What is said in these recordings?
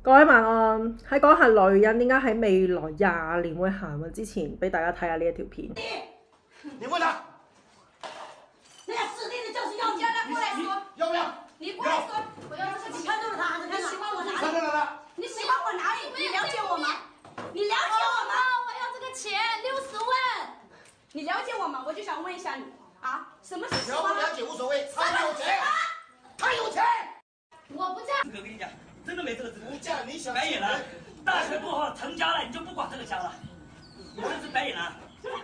各位晚安，喺講下女人點解喺未來20年會行運之前，俾大家睇下呢一條片。 你问他， 那指定的就是要你，过来说， 要不要？ 你过来说，我要这个钱都是他的，你喜欢我哪里？ 看到了吗？ 你喜欢我哪里？你了解我吗？你了解我吗？ 我要这个钱60万。 你了解我吗？我就想问一下你啊，什么是喜了欢？ 不了解无所谓，他有钱，他有钱。 我不嫁。 我跟你讲，真的没这个资格。 不嫁你想白眼狼，大学过后成家了，你就不管这个家了。我这是白眼狼。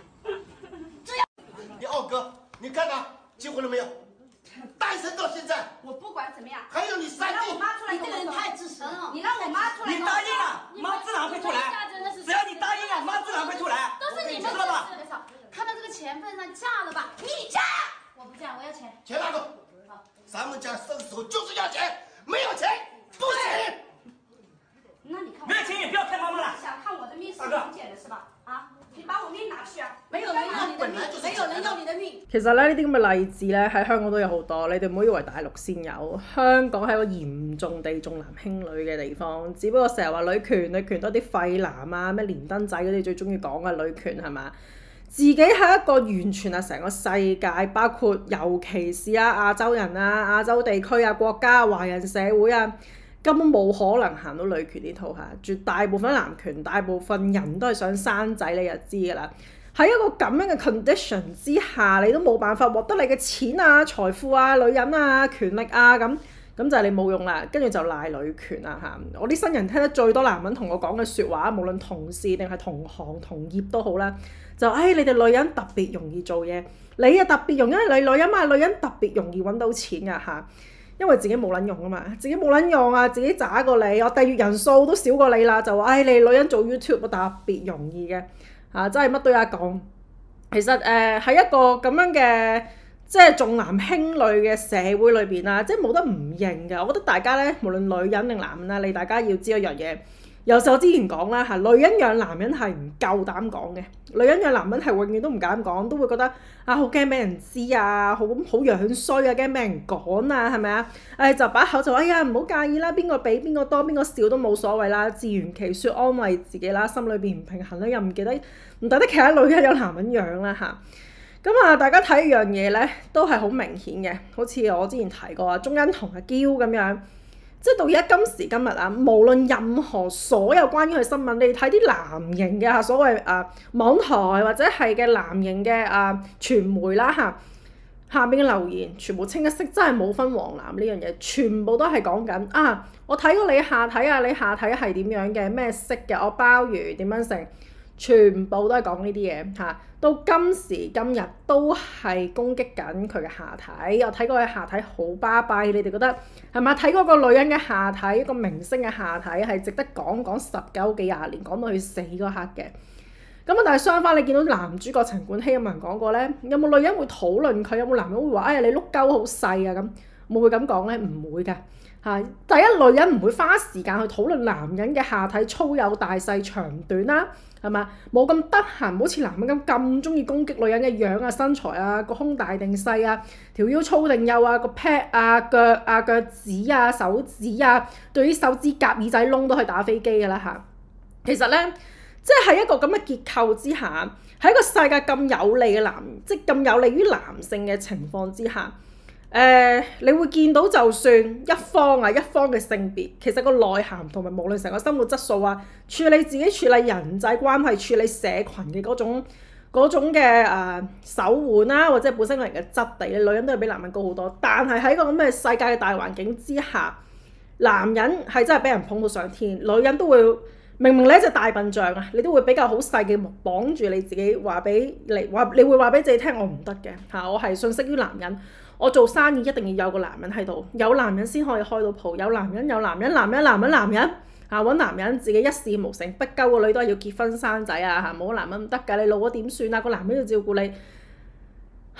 你二哥，你看他结婚了没有？单身到现在。 我不管怎么样， 还有你三弟， 让我妈出来你这个人跟我说太自私了。 你让我妈出来你跟我说。 答应了，妈自然会出来。只要你答应了，妈自然会出来。 都是你们知道吧？ 看到这个钱份上，嫁了吧。 你嫁？ 我不嫁，我要钱。 钱拿走。咱们家伸手就是要钱，没有钱不行。 那你看， 没有钱也不要骗妈妈了。 想看我的命是大哥很简的是吧？啊，你把我命拿去啊！ 没有人要你的命，没有人要你的命。 其實咧呢啲咁嘅例子咧喺香港都有好多，你哋唔好以為大陸先有。香港係一個嚴重地重男輕女嘅地方，只不過成日話女權多啲廢男啊，咩連登仔嗰啲最中意講嘅女權係嘛？自己係一個完全係成個世界，包括尤其是亞洲人啊、亞洲地區啊、國家、華人社會啊，根本冇可能行到女權呢套嚇。絕大部分男權，大部分人都係想生仔，你就知㗎啦。喺一個咁樣嘅 condition 之下，你都冇辦法獲得你嘅錢啊、財富啊、女人啊、權力啊咁就係你冇用啦。跟住就賴女權啦嚇。我啲新人聽得最多男人同我講嘅説話，無論同事定係同行同業都好啦，就你哋女人特別容易做嘢，你啊特別容易，因為你女人嘛，女人特別容易揾到錢㗎嚇。因為自己冇撚用啊嘛，自己冇撚用啊，自己渣過你，我訂閱人數都少過你啦，就話你女人做 YouTube 特別容易嘅嚇，真係乜都有得講。其實喺一個咁樣嘅即係重男輕女嘅社會裏邊啊，即係冇得唔認嘅。我覺得大家咧，無論女人定男人啦，你大家要知一樣嘢。有時我之前講啦嚇，女人養男人係唔夠膽講嘅，女人養男人係永遠都唔敢講，都會覺得好驚俾人知啊，好樣衰啊，驚俾人講啊，係咪啊？就把口就唔好介意啦，邊個俾邊個多邊個少都冇所謂啦，自圓其説安慰自己啦，心裏邊唔平衡啦，又唔抵得其他女人有男人養啦嚇。咁大家睇一樣嘢咧，都係好明顯嘅，好似我之前提過啊，鍾欣同阿嬌咁樣。即係到而家今時今日啊，無論任何所有關於佢新聞，你睇啲藍營嘅所謂網台或者係嘅藍營嘅傳媒啦下邊嘅留言全部清一色，真係冇分黃藍呢樣嘢，全部都係講緊我睇過你下體啊，你下體係點樣嘅咩色嘅，我鮑魚點樣成，全部都係講呢啲嘢嚇。到今時今日都係攻擊緊佢嘅下體。我睇過佢下體好巴閉，你哋覺得係咪？睇嗰個女人嘅下體，一個明星嘅下體係值得講19幾廿年，講到佢死嗰刻嘅。咁但係相反，你見到男主角陳冠希有冇人講過咧？有冇女人會討論佢？有冇男人會話你碌鳩好細啊咁？會唔會咁講咧？唔會㗎嚇。第一，女人唔會花時間去討論男人嘅下體粗幼大細長短啦。係嘛？冇咁得閒，好似男人咁中意攻擊女人嘅樣啊、身材啊、個胸大定細啊、條腰粗定幼啊、個 pat 啊、腳趾啊、手指啊，對啲手指甲、耳仔窿都可以打飛機㗎啦嚇。其實咧，即係喺一個咁嘅結構之下，喺一個世界咁有利嘅即係咁有利於男性嘅情況之下。你會見到就算一方嘅性別，其實個內涵同埋無論成個生活質素啊，處理自己、處理人際關係、處理社群嘅嗰種嘅手腕啦，或者本身個人嘅質地，女人都係比男人高好多。但係喺個咁嘅世界嘅大環境之下，男人係真係俾人捧到上天，女人都會明明你一隻大笨象啊，你都會比較好細嘅木綁住你自己，你會話俾自己聽，我唔得嘅嚇，我係信息於男人。我做生意一定要有個男人喺度，有男人先可以開到鋪，有男人揾男人自己一事無成，不鳩個女都係要結婚生仔啊嚇，冇男人唔得㗎，你老咗點算啊？個男人要照顧你，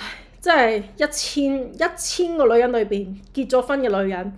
即係一千個女人裏邊結咗婚嘅女人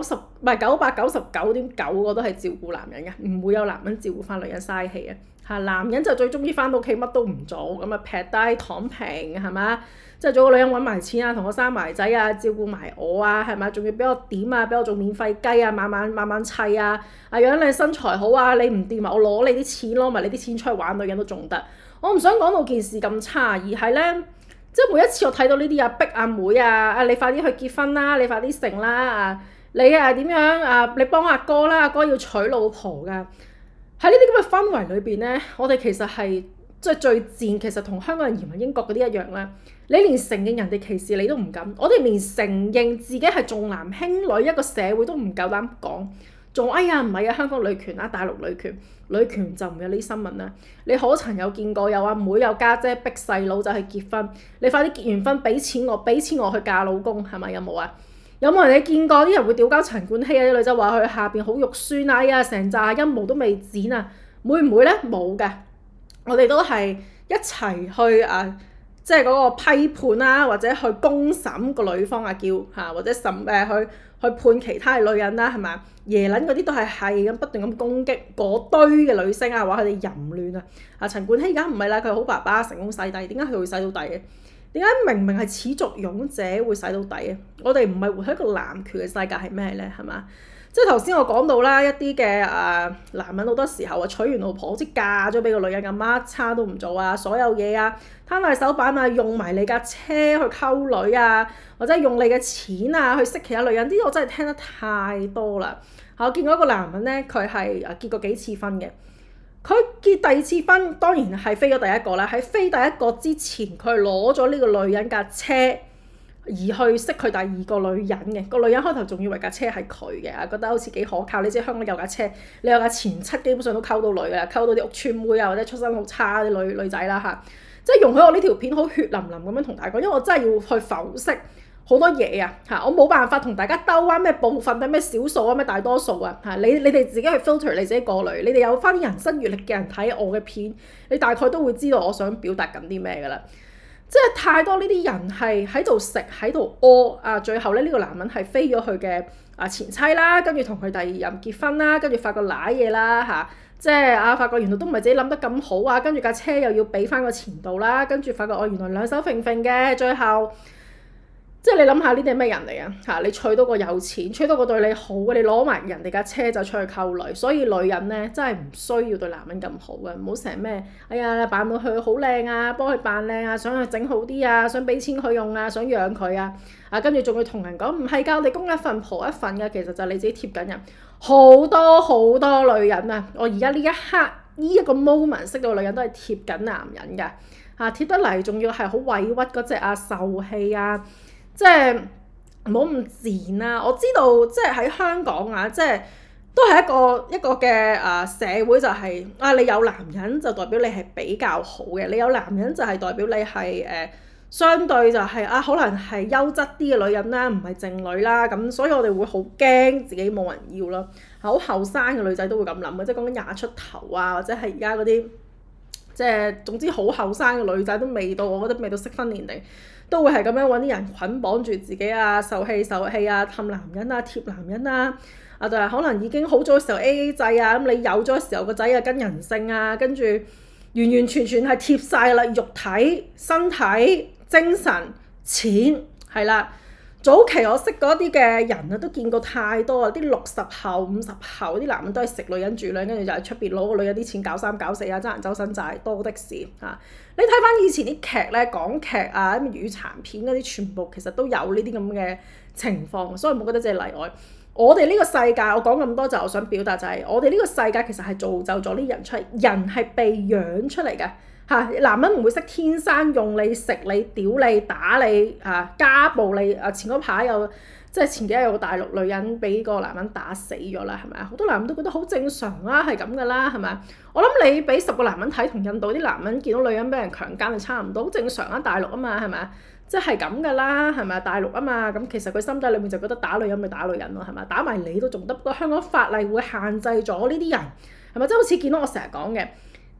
，999.9個都係照顧男人嘅，唔會有男人照顧翻女人嘥氣嘅嚇。男人就最中意翻到屋企乜都唔做，咁啊劈低躺平係嘛？即係做個女人揾埋錢啊，同我生埋仔啊，照顧埋我啊，係咪？仲要俾我點啊，俾我做免費雞啊，慢慢砌啊，養你身材好啊，你唔掂啊，我攞你啲錢，攞埋你啲錢出去玩女人都仲得。我唔想講到件事咁差，而係咧。即係每一次我睇到呢啲逼阿妹啊，你快啲去結婚啦，你快啲成啦，你點樣你幫阿哥啦，阿哥要娶老婆㗎。喺呢啲咁嘅氛圍裏邊咧，我哋其實係即係最賤，其實同香港人移民英國嗰啲一樣啦。你連承認人哋歧視你都唔敢，我哋連承認自己係重男輕女一個社會都唔夠膽講。仲哎呀唔係啊，香港女權啊，大陸女權就唔有呢啲新聞啦。你可曾有見過有阿妹有家姐逼細佬就去結婚？你快啲結完婚俾錢我去嫁老公係咪？有冇啊？有冇人你見過啲人會屌交陳冠希啊？啲女仔話佢下邊好肉酸啊，哎呀成紮陰毛都未剪啊？會唔會咧？冇嘅，我哋都係一齊去即係嗰個批判啦，或者去公審個女方或者去判其他嘅女人啦，係咪？耶撚嗰啲都係咁不斷咁攻擊嗰堆嘅女星啊，話佢哋淫亂啊！陳冠希而家唔係啦，佢好爸爸成功洗底，點解佢會洗到底嘅？點解明明係始作俑者會洗到底嘅？我哋唔係活喺一個男權嘅世界係咩咧？係嘛？即係頭先我講到啦，一啲嘅男人好多時候娶完老婆好似嫁咗俾個女人咁，乜叉都唔做啊，所有嘢攤大手板啊，用埋你架車去溝女啊，或者用你嘅錢啊去識其他女人，啲我真係聽得太多啦。我見過一個男人咧，佢係結過幾次婚嘅，佢結第二次婚當然係飛咗第一個啦。喺飛第一個之前，佢係攞咗呢個女人架車而去識佢第二個女人嘅。個女人開頭仲以為架車係佢嘅，覺得好似幾可靠。你知香港有架車，你有架前妻，基本上都溝到女㗎啦，溝到啲屋村妹啊，或者出身好差啲女仔啦嚇。即係容許我呢條片好血淋淋咁樣同大家講，因為我真係要去剖析好多嘢啊嚇，我冇辦法同大家兜彎咩部分咩少數啊咩大多數啊嚇，你哋自己去 filter， 你自己過濾，你哋有翻啲人生閲歷嘅人睇我嘅片，你大概都會知道我想表達緊啲咩㗎啦。即係太多呢啲人係喺度食喺度屙最後咧呢個男人係飛咗佢嘅前妻啦，跟住同佢第二任結婚啦，跟住發覺瀨嘢啦嚇。即係發覺原來都唔係自己諗得咁好啊，跟住架車又要俾翻個前度啦，跟住發覺我原來兩手揈揈嘅，最後即係你諗下呢啲係咩人嚟啊嚇？你娶到個有錢，娶到個對你好嘅，你攞埋人哋架車就出去溝女，所以女人咧真係唔需要對男人咁好嘅，唔好成日咩哎呀扮到佢好靚啊，幫佢扮靚啊，想佢整好啲啊，想俾錢佢用啊，想養佢啊，跟住仲要同人講唔係㗎，我哋供一份婆一份㗎，其實就係你自己貼緊人。好多女人啊！我而家呢一刻呢一個 moment 識到女人都係貼緊男人㗎貼得嚟，仲要係好委屈嗰隻受氣即係唔好咁賤啊！我知道即係喺香港即係都係一個嘅社會就係你有男人就代表你係比較好嘅，你有男人就係代表你係相對就係可能係優質啲嘅女人啦，唔係剩女啦，咁所以我哋會好驚自己冇人要咯。好後生嘅女仔都會咁諗嘅，即係講緊廿出頭或者係而家嗰啲即係總之好後生嘅女仔都未到，我覺得未到適婚年齡，都會係咁樣揾啲人捆綁住自己受氣氹男人貼男人就係可能已經好早嘅時候 AA 制咁你有咗嘅時候個仔跟人性跟住完全係貼晒啦，肉體、身體、精神、錢係啦。早期我識嗰啲嘅人都見過太多啲60後、50後啲男人都係食女人住兩，跟住就喺出邊攞個女人啲錢搞三搞四爭人周身債多的是你睇翻以前啲劇咧，港劇粵語殘片嗰啲，全部其實都有呢啲咁嘅情況，所以唔好覺得只係例外。我哋呢個世界，我講咁多就我想表達就係，我哋呢個世界其實係造就咗啲人出嚟，人係被養出嚟嘅男人唔會識天生用你食你屌你打你家暴你前嗰排即係前幾日有個大陸女人俾個男人打死咗啦，係咪啊？好多男人都覺得好正常啦，係咁噶啦，係咪？我諗你俾10個男人睇，同印度啲男人見到女人俾人強姦就差唔多，好正常啊，大陸啊嘛，係咪啊？即係咁噶啦，係咪啊？大陸啊嘛，咁其實佢心底裏面就覺得打女人咪打女人咯，係咪？打埋你都仲得，不過香港法例會限制咗呢啲人，係咪？即係好似見到我成日講嘅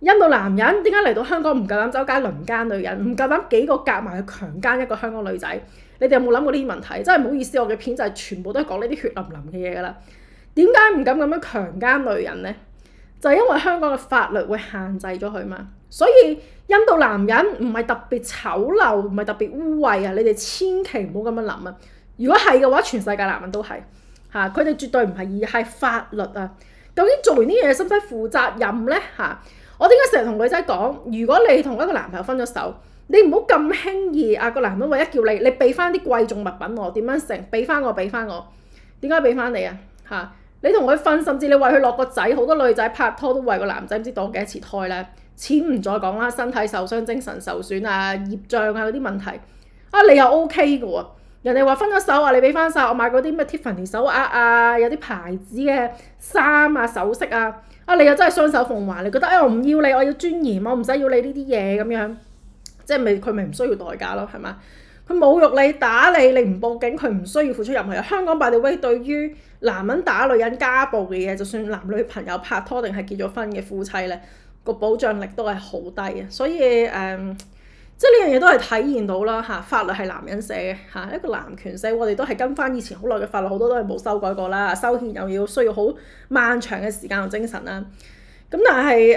印度男人點解嚟到香港唔夠膽走街輪姦女人，唔夠膽幾個夾埋去強姦一個香港女仔？你哋有冇諗過呢啲問題？真係唔好意思，我嘅片就係全部都係講呢啲血淋淋嘅嘢㗎啦。點解唔敢咁樣強姦女人呢？就係因為香港嘅法律會限制咗佢嘛。所以印度男人唔係特別醜陋，唔係特別污穢啊！你哋千祈唔好咁樣諗啊！如果係嘅話，全世界男人都係嚇，佢哋絕對唔係，而係法律啊！究竟做完呢樣嘢使唔使負責任呢？嚇！我點解成日同女仔講，如果你同一個男朋友分咗手，你唔好咁輕易啊！個男人為咗叫你俾翻啲貴重物品我，點樣成俾翻我？點解俾翻你啊？嚇！你同佢瞓，甚至你為佢落個仔，好多女仔拍拖都為個男仔唔知墮幾多次胎咧。錢唔再講啦，身體受傷、精神受損啊、業障啊嗰啲問題啊，你又 OK 嘅喎。人哋話分咗手啊，你俾翻晒我買嗰啲咩 Tiffany 手鐲啊，有啲牌子嘅衫啊、首飾啊，你又真係雙手奉還，你覺得我唔要你，我要尊嚴，我唔使要你呢啲嘢咁樣，即係佢咪唔需要代價咯，係嘛？佢侮辱你、打你，你唔報警，佢唔需要付出任何嘢。香港 by the way 對於男人打女人家暴嘅嘢，就算男女朋友拍拖定係結咗婚嘅夫妻咧，個保障力都係好低嘅。所以即係呢樣嘢都係體現到啦嚇，法律係男人寫嘅嚇，一個男權社會，我哋都係跟翻以前好耐嘅法律，好多都係冇修改過啦，修憲又要需要好漫長嘅時間同精神啦。咁但係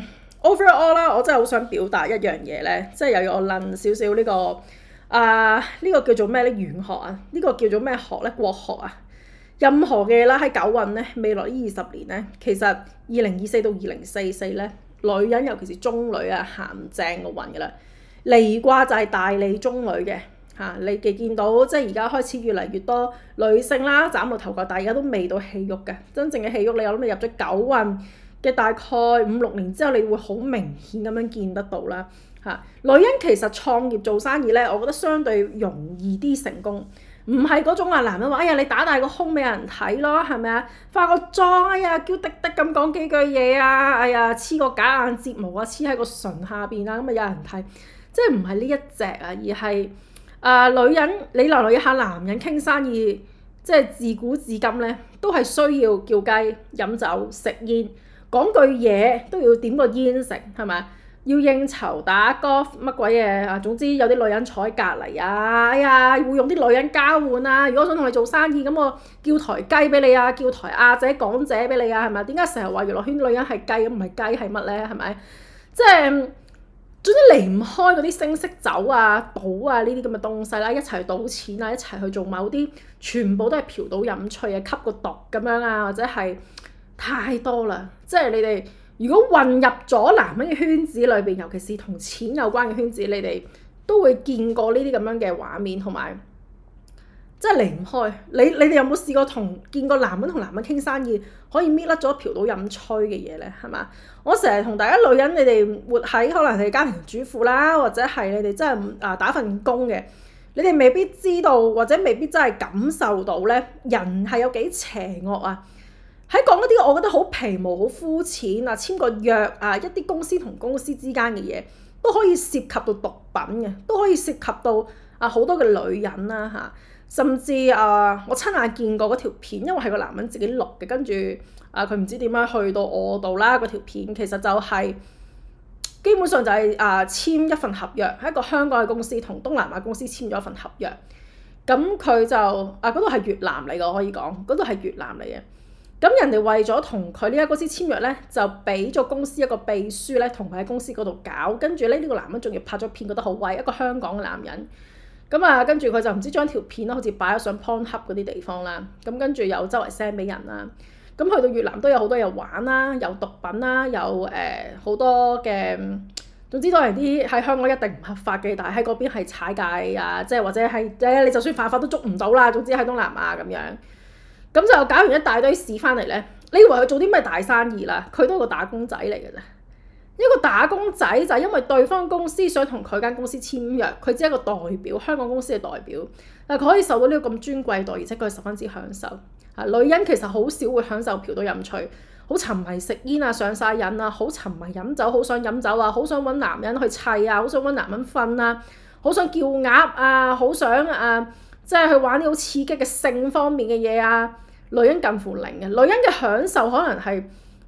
overall 啦，我真係好想表達一樣嘢咧，即係又要我論少少呢個呢個叫做咩咧？玄學啊，呢個叫做咩學咧？國學啊。任何嘅啦喺九運咧，未來呢20年咧，其實2024到2044咧，女人尤其是中女啊，行正個運噶啦。離卦就係大利中女嘅嚇，你哋見到即係而家開始越嚟越多女性啦，斬到頭角，但係而家都未到氣鬱嘅。真正嘅氣鬱，你有諗你入咗九運嘅大概5-6年之後，你會好明顯咁樣見得到啦嚇。女人其實創業做生意咧，我覺得相對容易啲成功。唔係嗰種男人話，哎呀你打大個胸俾人睇咯，係咪啊？化個妝，哎呀嬌滴滴咁講幾句嘢啊，哎呀黐個假眼睫毛啊，黐喺個唇下邊啊，咁啊有人睇，即係唔係呢一隻啊，而係女人你留意下男人傾生意，即係自古至今咧，都係需要叫雞飲酒食煙，講句嘢都要點個煙食，係咪？要應酬打 golf 乜鬼嘢啊！總之有啲女人坐喺隔離啊，哎呀會用啲女人交換啊！如果想同你做生意，咁我叫台雞俾你啊，叫台亞姐港姐俾你啊，係咪？點解成日話娛樂圈女人係雞咁唔係雞係乜咧？係咪？即係總之離唔開嗰啲聲色酒啊、賭啊呢啲咁嘅東西啦，一齊賭錢啊，一齊去做某啲，全部都係嫖賭飲趣啊，吸個毒咁樣啊，或者係太多啦，即係你哋。如果混入咗男人嘅圈子裏邊，尤其是同錢有關嘅圈子，你哋都會見過呢啲咁樣嘅畫面，同埋真係離唔開。你哋有冇試過見過男人同男人傾生意可以搣甩咗嫖賭飲吹嘅嘢咧？係嘛？我成日同大家女人，你哋活喺可能係家庭主婦啦，或者係你哋真係打份工嘅，你哋未必知道或者未必真係感受到咧，人係有幾邪惡啊！喺講一啲我覺得好皮毛、好膚淺啊，簽個約啊，一啲公司同公司之間嘅嘢都可以涉及到毒品嘅，都可以涉及到好多嘅女人啦嚇，甚至我親眼見過嗰條片，因為係個男人自己錄嘅，跟住佢唔知點樣去到我度啦，嗰條片其實就係基本上就係簽一份合約，係一個香港嘅公司同東南亞公司簽咗一份合約，咁佢就嗰度係越南嚟嘅，可以講嗰度係越南嚟嘅。咁人哋為咗同佢呢間公司簽約咧，就俾咗公司一個秘書咧，同佢喺公司嗰度搞。跟住咧，呢個男人仲要拍咗片，覺得好威，一個香港嘅男人。咁跟住佢就唔知將條片好似擺咗上 Pornhub 嗰啲地方啦。咁跟住又周圍 send 俾人啦。咁去到越南都有好多嘢玩啦，有毒品啦，有好多嘅，總之都係啲喺香港一定唔合法嘅，但係喺嗰邊係踩界啊，即係或者係你就算犯法都捉唔到啦。總之喺東南亞咁樣。咁就搞完一大堆事翻嚟咧，你以為佢做啲咩大生意啦？佢都係個打工仔嚟嘅啫。一個打工仔就係因為對方公司想同佢間公司簽約，佢只係一個代表，香港公司嘅代表，但係佢可以受到呢個咁尊貴待遇，而且佢係十分之享受。女人其實好少會享受嫖賭飲趣，好沉迷食煙啊、上晒癮啊，好沉迷飲酒，好想飲酒啊，好想揾男人去砌啊，好想揾男人瞓啊，好想叫鴨啊，好想即係去玩啲好刺激嘅性方面嘅嘢啊！女人近乎零嘅，女人嘅享受可能係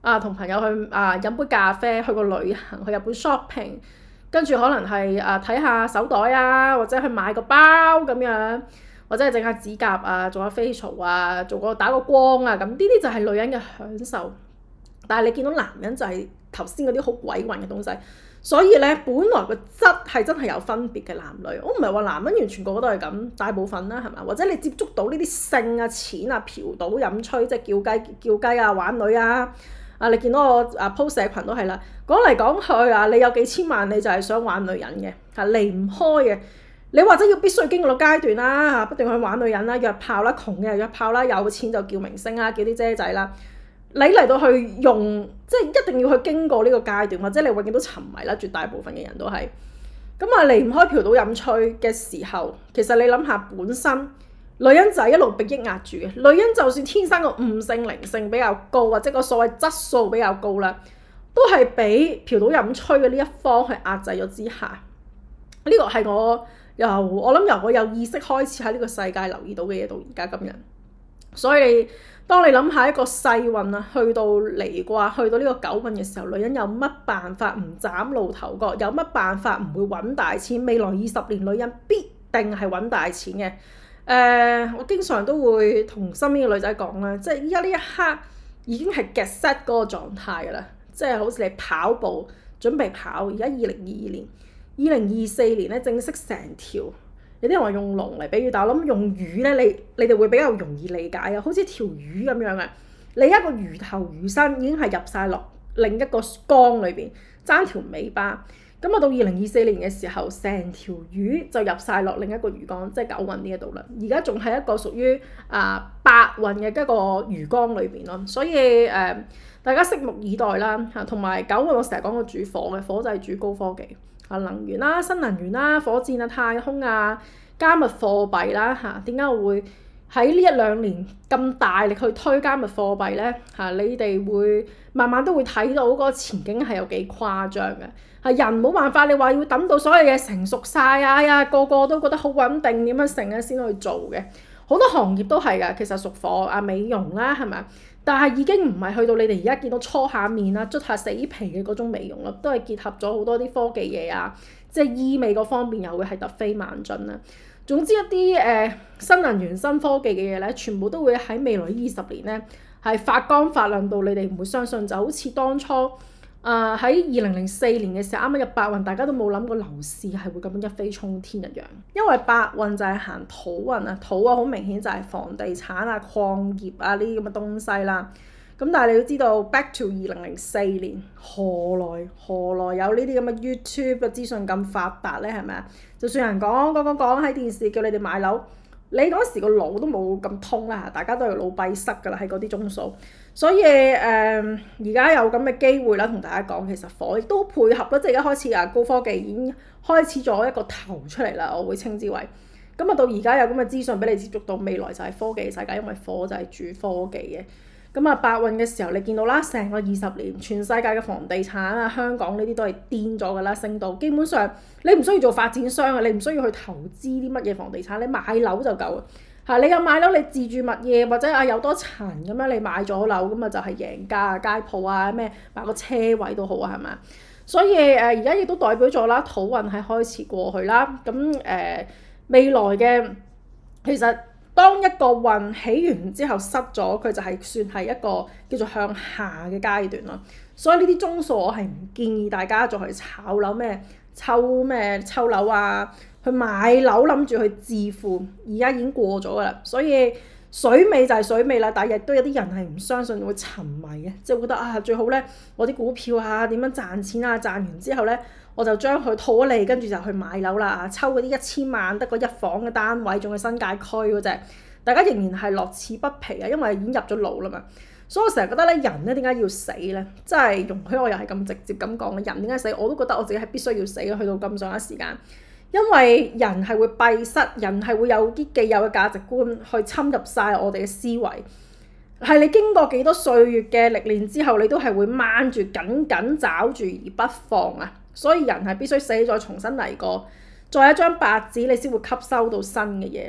同朋友去飲杯咖啡，去個旅行，去日本 shopping， 跟住可能係睇下手袋啊，或者去買個包咁樣，或者係整下指甲啊，做下 facial 啊，打個光啊，咁呢啲就係女人嘅享受。但係你見到男人就係頭先嗰啲好鬼混嘅東西。所以咧，本來個質係真係有分別嘅男女，我唔係話男人完全個個都係咁，大部分啦係嘛？或者你接觸到呢啲性啊、錢啊、嫖賭飲吹，即係叫雞啊、玩女啊，你見到我post 社群都係啦，講嚟講去你有幾千萬你就係想玩女人嘅，離唔開嘅。你或者要必須經過個階段啦，不斷去玩女人啦、約炮啦，窮嘅約炮啦，有錢就叫明星啦，叫啲姐仔啦。你嚟到去用，即係一定要去經過呢個階段，或者你永遠都沉迷啦，絕大部分嘅人都係。咁離唔開嫖賭飲吹嘅時候，其實你諗下本身，女人就係一路被抑壓住嘅。女人就算天生個悟性靈性比較高，或者個所謂質素比較高啦，都係俾嫖賭飲吹嘅呢一方去壓制咗之下。呢個係我諗由我有意識開始喺呢個世界留意到嘅嘢，到而家今日。所以當你諗下一個世運去到離卦，去到呢個九運嘅時候，女人有乜辦法唔嶄露頭角？有乜辦法唔會揾大錢？未來20年女人必定係揾大錢嘅。我經常都會同身邊嘅女仔講啦，即係依家呢一刻已經係 get set 嗰個狀態㗎啦，即係好似你跑步準備跑，而家2022年、2024年咧正式成條。有啲人話用龍嚟比喻，但我諗用魚咧，你哋會比較容易理解啊，好似條魚咁樣啊。你一個魚頭魚身已經係入晒落另一個缸裏邊，爭條尾巴。咁到2024年嘅時候，成條魚就入晒落另一個魚缸，即係九運呢一度啦。而家仲係一個屬於八運嘅一個魚缸裏邊咯。所以大家拭目以待啦嚇。同埋九運我成日講過主火嘅，火就係主高科技。能源啦、新能源啦、火箭啊、太空啊、加密貨幣啦嚇，點解我會喺呢1-2年咁大力去推加密貨幣咧嚇？你哋會慢慢都會睇到嗰個前景係有幾誇張嘅。人冇辦法，你話要等到所有嘢成熟晒啊，個個都覺得好穩定點樣成咧先去做嘅。好多行業都係㗎，其實屬火美容啦係咪？但係已經唔係去到你哋而家見到搓下面啦、捽下死皮嘅嗰種美容啦，都係結合咗好多啲科技嘢啊，即係醫美嗰方面又會係突飛猛進啦。總之一啲新能源、新科技嘅嘢咧，全部都會喺未來20年咧係發光發亮到你哋唔會相信，就好似當初喺2004年嘅時候，啱啱入八運，大家都冇諗過樓市係會咁樣一飛沖天一樣。因為八運就係行土運啊，土好明顯就係房地產啊、礦業啊呢啲咁嘅東西啦。咁但係你要知道 ，back to 2004年，何來有呢啲咁嘅 YouTube 嘅資訊咁發達咧？係咪啊？就算有人講喺電視叫你哋買樓，你嗰時個腦都冇咁通啦，大家都係腦閉塞㗎啦，喺嗰啲鐘數。所以而家有咁嘅機會啦，同大家講，其實火亦都配合啦，即係而家開始高科技已經開始咗一個頭出嚟啦，我會稱之為。咁到而家有咁嘅資訊俾你接觸到，未來就係科技世界，因為火就係主科技嘅。咁八運嘅時候，你見到啦，成個20年，全世界嘅房地產啊、香港呢啲都係癲咗㗎啦，升到基本上你唔需要做發展商啊，你唔需要去投資啲乜嘢房地產，你買樓就夠啊。你有買樓，你自住物業或者有多層咁樣，你買咗樓咁就係贏家啊，街鋪啊咩買個車位都好啊，係嘛？所以而家亦都代表咗啦，土運係開始過去啦。咁未來嘅其實。當一個運起完之後失咗，佢就係算係一個叫做向下嘅階段咯。所以呢啲鐘數我係唔建議大家再去炒樓抽樓啊，去買樓諗住去致富，而家已經過咗噶啦。所以水尾就係水尾啦，但係亦都有啲人係唔相信會沉迷嘅，即係覺得最好咧，我啲股票點樣賺錢啊，賺完之後咧。我就將佢套咗嚟，跟住就去買樓啦，抽嗰啲1000萬得個1房嘅單位，仲係新界區嗰隻，大家仍然係樂此不疲啊，因為已經入咗腦啦嘛。所以我成日覺得咧，人咧點解要死咧？即係容許我又係咁直接咁講嘅，人點解死？我都覺得我自己係必須要死嘅，去到咁上下時間，因為人係會閉塞，人係會有啲既有嘅價值觀去侵入晒我哋嘅思維。係你經過幾多歲月嘅歷練之後，你都係會掹住緊緊抓住而不放啊！所以人係必須死再重新嚟過，再一張白紙你先會吸收到新嘅嘢啦。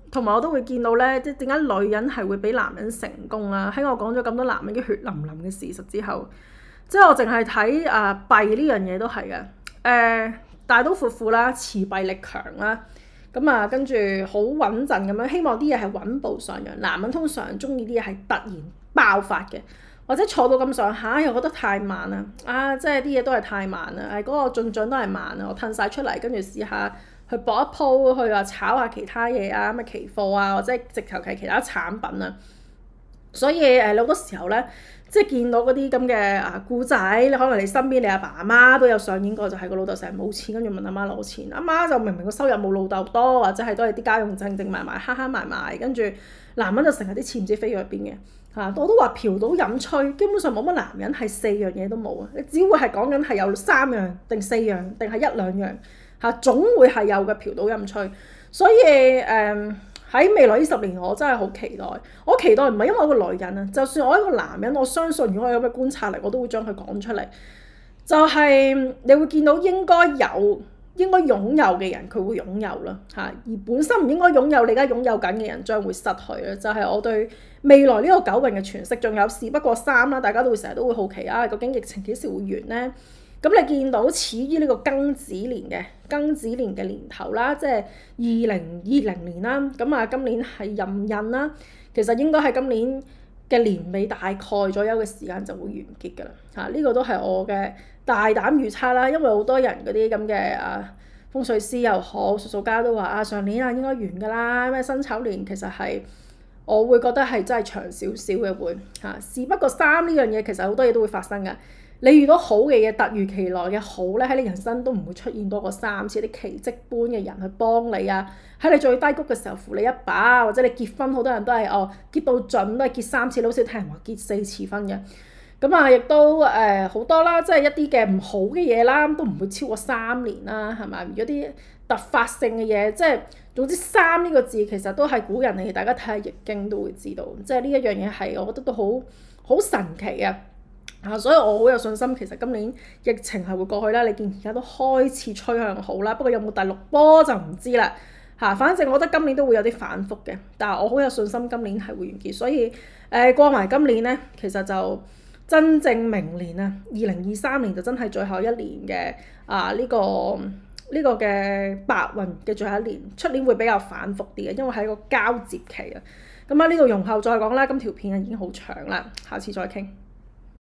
同埋我都會見到咧，即係點解女人係會比男人成功啦？喺我講咗咁多男人嘅血淋淋嘅事實之後，即係我淨係睇弊呢樣嘢都係嘅。大刀闊斧啦，持幣力強啦，咁啊跟住好穩陣咁樣，希望啲嘢係穩步上揚。男人通常中意啲嘢係突然爆發嘅，或者坐到咁上下又覺得太慢啦，即係啲嘢都係太慢啦，嗰個進展都係慢啊，我褪晒出嚟，跟住試下去搏一鋪，去話炒下其他嘢啊，咩期貨啊，或者直頭係其他產品啊。所以你好多時候咧，即係見到嗰啲咁嘅故仔，你可能你身邊你阿爸阿媽都有上演過，就係個老豆成日冇錢，跟住問阿媽攞錢，阿媽就明明個收入冇老豆多，或者係都係啲家用剩埋埋慳埋，跟住男人就成日啲錢唔知飛咗去邊嘅。我都話嫖賭飲吹，基本上冇乜男人係4樣嘢都冇啊！你只會係講緊係有3樣定4樣定係1、2樣總會係有嘅嫖賭飲吹。所以喺未來呢10年，我真係好期待。我期待唔係因為我個女人啊，就算我一個男人，我相信如果我有咁嘅觀察力，我都會將佢講出嚟。就係你會見到應該擁有嘅人，佢會擁有啦而本身唔應該擁有，你而家擁有緊嘅人將會失去啦。就係我對未來呢個九運嘅詮釋。仲有事不過3啦，大家都會成日都會好奇究竟疫情幾時會完呢？咁你見到始於呢個庚子年嘅年頭啦，即係2020年啦。咁今年係壬寅啦，其實應該係今年嘅年尾大概左右嘅時間就會完結㗎啦。呢個都係我嘅大膽預測啦，因為好多人嗰啲咁嘅風水師又好，術數家都話上年應該完㗎啦。咩辛丑年其實係我會覺得係真係長少少嘅會事不過3呢樣嘢，其實好多嘢都會發生㗎。你遇到好嘅嘢，突如其來嘅好咧，喺你人生都唔會出現多過3次啲奇蹟般嘅人去幫你喺你最低谷嘅時候扶你一把，或者你結婚好多人都係結到盡都係結3次，好少聽人話結4次婚嘅。亦都好多啦，即係一啲嘅唔好嘅嘢啦，都唔會超過3年啦，係咪？如果啲突發性嘅嘢，即係總之3呢個字其實都係古人嚟，大家睇下易經都會知道，即係呢一樣嘢係我覺得都好神奇啊！所以我好有信心，其實今年疫情係會過去啦。你見而家都開始趨向好啦，不過有冇第6波就唔知啦。反正我覺得今年都會有啲反覆嘅，但係我好有信心今年係會完結。所以過埋今年咧，其實就真正明年2023年就真係最後一年嘅呢個嘅白運嘅最後一年。出年會比較反覆啲嘅，因為係一個交接期啊。咁呢度容後再講啦。今條片已經好長啦，下次再傾。